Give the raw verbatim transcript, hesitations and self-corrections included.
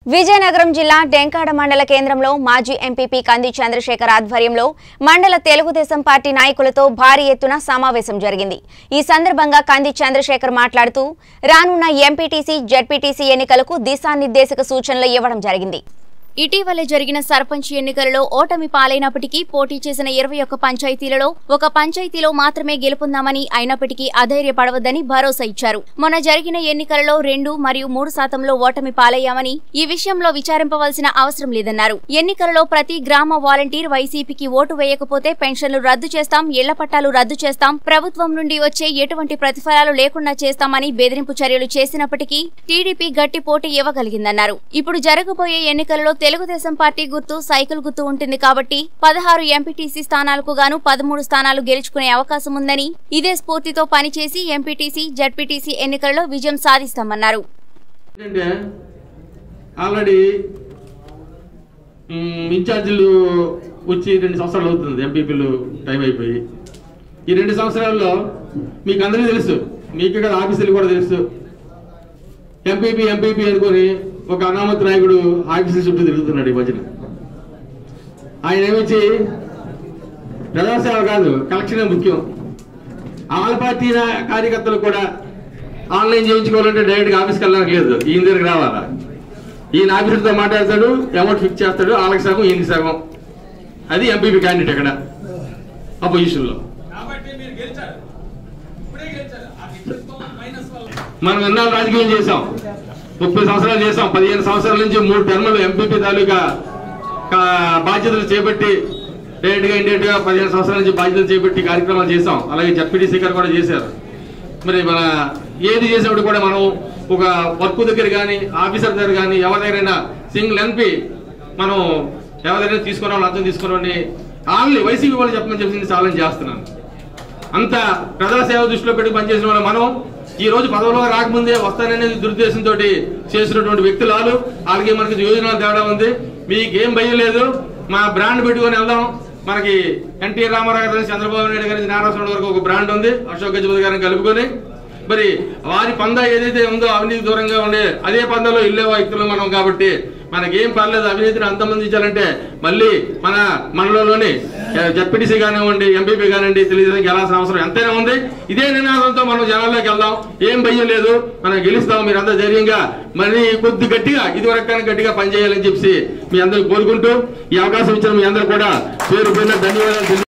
విజయనగరం జిల్లా డెంకాడ మండల కేంద్రంలో మాజీ ఎంపీపీ కంది చంద్రశేఖర్ ఆధ్వర్యంలో మండల తెలుగుదేశం పార్టీ నాయకులతో భారీ ఎత్తున సమావేశం జరిగింది। ఈ సందర్భంగా కంది చంద్రశేఖర్ మాట్లాడుతూ రానున్న ఎంపీటీసీ జెడ్పీటీసీ ఎన్నికలకు దిశానిర్దేశక సూచనలు ఇవ్వడం జరిగింది। ఇటీవలే జరిగిన సర్పంచ్ ఎన్నికలలో ఓటమి పాలైనప్పటికీ పోటీ చేసిన ఇరవై ఒక్క పంచాయతీలలో ఒక పంచాయతీలో మాత్రమే గెలుపొందామని అయినప్పటికీ అధైర్యపడవద్దని భరోసా ఇచ్చారు। మొన్న జరిగిన ఎన్నికలలో రెండు మరియు మూడు శాతంలో ఓటమి పాలయ్యామని ఈ విషయంలో విచారింపవలసిన అవసరం లేదన్నారు। ఎన్నికలలో ప్రతి గ్రామ వాలంటీర్ వైసీపీకి ఓటు వేయకపోతే పెన్షన్లు రద్దు చేస్తాం, ఇళ్ల పట్టాలు రద్దు చేస్తాం, ప్రభుత్వం నుండి వచ్చే ఎటువంటి ప్రతిఫలాలు లేకుండా చేస్తామని బెదిరింపు చర్యలు చేసినప్పటికీ టీడీపీ గట్టి పోటీ ఇవ్వగలిగిందన్నారు। ఇప్పుడు జరగబోయే ఎన్నికలలో తెలుగుదేశం పార్టీ గుర్తు సైకిల్ గుర్తు ఉంటుంది కాబట్టి పదహారు ఎంపీటీసీ స్థానాలకు గాను పదమూడు స్థానాలు గెలుచుకునే అవకాశం ఉందని, ఇదే స్ఫూర్తితో పనిచేసి ఎంపీటీసీ జెడ్పీటీసీ ఎన్నికల్లో విజయం సాధిస్తామన్నారు। ఆల్రెడీ ఇన్ఛార్జీలు వచ్చి రెండు సంవత్సరాలు అవుతుంది, ఎంపీపీలు టైం అయిపోయి ఈ రెండు సంవత్సరాల్లో మీకు అందరికీ తెలుసు, మీకు కదా ఆఫీసులు కూడా తెలుసు, ఎంపీపీ ఎంపీపీ అనుకొని ఒక అనామత్ నాయకుడు ఆఫీసుల చుట్టూ తిరుగుతున్నాడు ఈ మధ్యన। ఆయన ఏమిచ్చి ప్రజాసేవ కాదు, కలెక్షనే ముఖ్యం। ఆల్ పార్టీ కార్యకర్తలు కూడా ఆన్లైన్ చేయించుకోవాలంటే డైరెక్ట్గా ఆఫీస్కి వెళ్ళడానికి లేదు, ఈయన దగ్గరికి రావాలా। ఈయన ఆఫీసర్తో మాట్లాడతాడు, అమౌంట్ ఫిక్స్ చేస్తాడు, వాళ్ళకి సగం ఈయనకి సగం। అది ఎంపీపీ క్యాండిడేట్ అక్కడ అపోజిషన్లో। మనం ఎన్నాళ్ళు రాజకీయం చేసాం, ముప్పై సంవత్సరాలు చేసాం, పదిహేను సంవత్సరాల నుంచి మూడు టర్ములు ఎంపీపీ తాలూకా బాధ్యతలు చేపట్టి డైరెక్ట్ గా ఇండైరెక్ట్ గా పదిహేను సంవత్సరాల నుంచి బాధ్యతలు చేపట్టి కార్యక్రమాలు చేసాం। అలాగే జెడ్పీటీసీ గారు కూడా చేశారు। మరి మన ఏది చేసినప్పుడు కూడా మనం ఒక వర్క్ దగ్గర కానీ ఆఫీసర్ దగ్గర కానీ ఎవరి దగ్గరైనా సింగిల్ ఎంపీ మనం ఎవరైనా తీసుకున్నాం లంచం తీసుకున్నామని వాళ్ళని వైసీపీ వాళ్ళు చెప్పమని చెప్పి చాలా చేస్తున్నాను। అంత ప్రజాసేవ దృష్టిలో పెట్టి పనిచేసిన వాళ్ళు మనం ఈ రోజు పదవిలో రాకముందే వస్తాననేది దురుద్దేశంతో చేసినటువంటి వ్యక్తులు వాళ్ళు, వాళ్ళకి మనకి యోజన తేడా ఉంది। మీకేం భయం లేదు, మా బ్రాండ్ పెట్టుకొని వెళ్దాం। మనకి ఎన్టీ రామారావు గారి నుంచి చంద్రబాబు నాయుడు గారి నుంచి నారాయణ వరకు ఒక బ్రాండ్ ఉంది, అశోక్ గజపతి గారిని కలుపుకొని మరి వారి పందా ఏదైతే ఉందో అవినీతి దూరంగా ఉండే అదే పందాలో ఇల్లే వ్యక్తులు మనం కాబట్టి మనకేం పర్లేదు। అవినీతిని అంతమందించాలంటే మళ్ళీ మన మనలోని జెడ్పీటీసీ కానివ్వండి, ఎంపీపీ కానివ్వండి, తెలియజేయడానికి వెళ్ళాల్సిన అవసరం ఎంతైనా ఉంది। ఇదే నినాదంతో మనం జనాల్లోకి వెళ్దాం, ఏం భయం లేదు, మనం గెలుస్తాం। మీరంతా ధైర్యంగా మరి కొద్ది గట్టిగా ఇది వరకు గట్టిగా పనిచేయాలని చెప్పి మీ అందరూ కోరుకుంటూ ఈ అవకాశం ఇచ్చిన మీ అందరూ కూడా పేరు పేరున ధన్యవాదాలు।